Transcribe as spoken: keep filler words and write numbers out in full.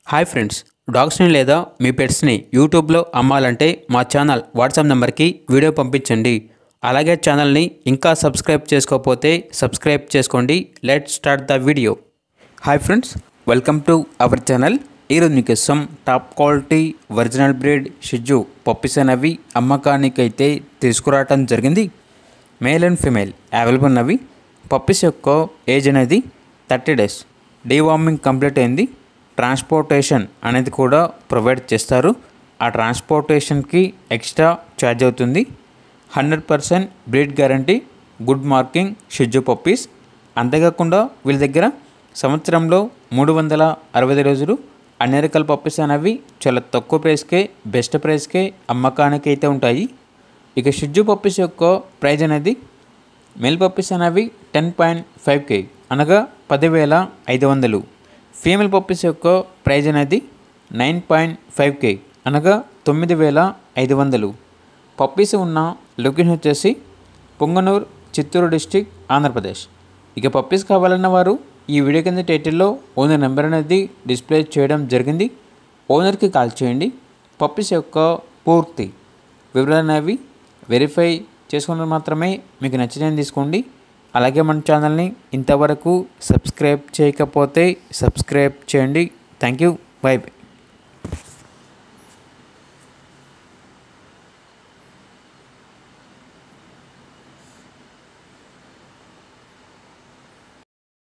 Hi friends, డాగ్స్ని లేదా మీ పెట్స్ని యూట్యూబ్లో అమ్మాలంటే మా ఛానల్ వాట్సాప్ నెంబర్కి వీడియో పంపించండి. అలాగే ఛానల్ని ఇంకా సబ్స్క్రైబ్ చేసుకోకపోతే సబ్స్క్రైబ్ చేసుకోండి. Let's start the video. Hi friends, welcome to our channel. ఈరోజు మీకోసం top quality original breed shih tzu puppies అనేవి అమ్మకానికైతే తీసుకురావటం జరిగింది. మేల్ అండ్ ఫీమేల్ అవైలబుల్ ఉన్నవి. పప్పీస్ యొక్క ఏజ్ అనేది థర్టీ డేస్. డీవార్మింగ్ కంప్లీట్ అయింది. ట్రాన్స్పోర్టేషన్ అనేది కూడా ప్రొవైడ్ చేస్తారు. ఆ ట్రాన్స్పోర్టేషన్కి ఎక్స్ట్రా ఛార్జ్ అవుతుంది. Hundred percent breed guarantee, good marking shih tzu puppies. అంతేకాకుండా వీళ్ళ దగ్గర సంవత్సరంలో మూడు వందల అరవై రోజులు అన్ని రకాల పప్పీస్ అనేవి చాలా తక్కువ ప్రైస్కే, బెస్ట్ ప్రైస్కే అమ్మకానికి అయితే ఉంటాయి. ఇక షిట్జూ పప్పీస్ యొక్క ప్రైజ్ అనేది మేల్ పప్పీస్ అనేవి టెన్ పాయింట్ ఫైవ్ కే అనగా పదివేల ఐదు వందలు. ఫీమేల్ పప్పీస్ యొక్క ప్రైజ్ అనేది నైన్ పాయింట్ ఫైవ్ కే అనగా తొమ్మిది వేల ఐదు వందలు. పప్పీస్ ఉన్న లొకేషన్ వచ్చేసి పొంగనూరు, చిత్తూరు డిస్టిక్, ఆంధ్రప్రదేశ్. ఇక పప్పీస్ కావాలన్న వారు ఈ వీడియో కింద టైటిల్లో ఓనర్ నెంబర్ అనేది డిస్ప్లే చేయడం జరిగింది. ఓనర్కి కాల్ చేయండి. పప్పీస్ యొక్క పూర్తి వివరాలు అనేవి వెరిఫై చేసుకున్నది మాత్రమే మీకు నచ్చినవి తీసుకోండి. అలాగే మన ఛానల్ని ఇంతవరకు సబ్స్క్రైబ్ చేయకపోతే సబ్స్క్రైబ్ చేయండి. Thank you. Bye by.